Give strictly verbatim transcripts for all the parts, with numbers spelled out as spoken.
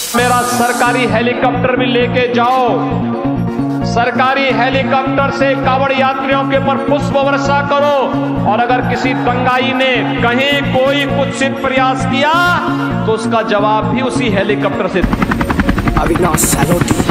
मेरा सरकारी हेलीकॉप्टर भी लेके जाओ। सरकारी हेलीकॉप्टर से कांवड़ यात्रियों के ऊपर पुष्प वर्षा करो, और अगर किसी दंगाई ने कहीं कोई कुत्सित प्रयास किया तो उसका जवाब भी उसी हेलीकॉप्टर से। अविनाश सैलोटी।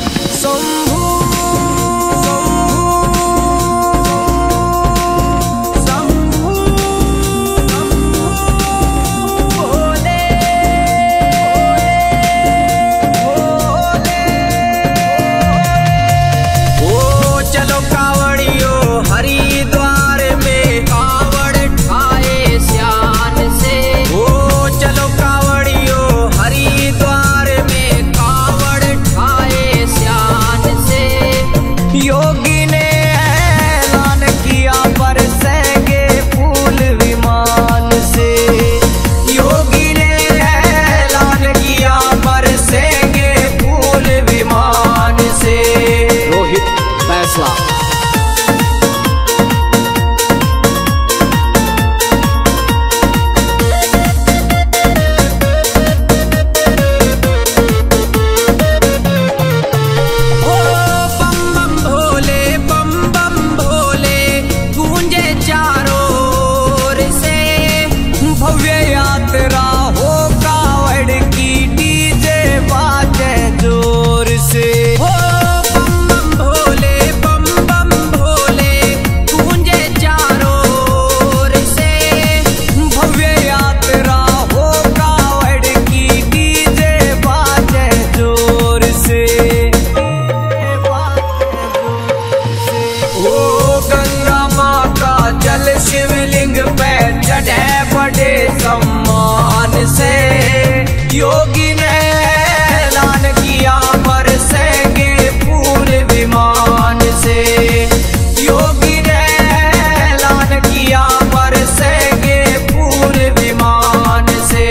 शिवलिंग पे चढ़े बड़े सम्मान से, योगी ने ऐलान किया बरसेंगे फूल विमान से। योगी ने ऐलान किया बरसेंगे फूल विमान से।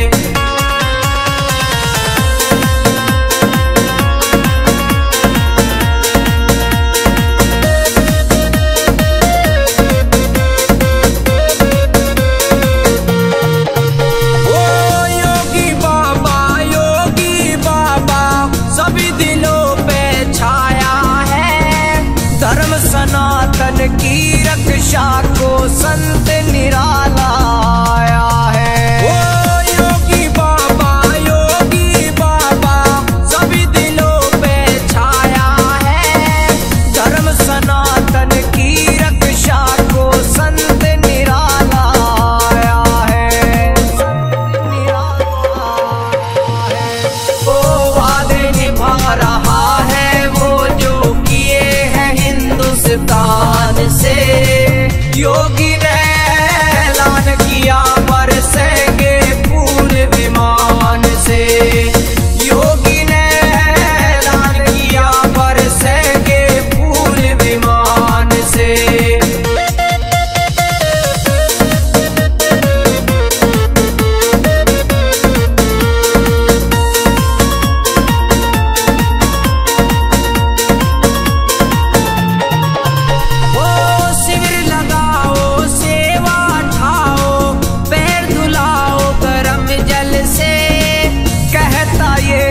सनातन की रक्षा को संत निराला आया है। ओ योगी बाबा, योगी बाबा सभी दिलों पे छाया है। धर्म सनातन की रक्षा को संत निराला आया है। संत निराला है। ओ वादे निभा रहा है वो जो किए हैं हिंदुस्तान से। योगी ने ऐलान किया बरसेंगे फूल विमान से। योगी ने ऐलान किया बरसेंगे फूल विमान से।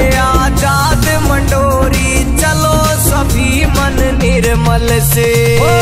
निर्मल से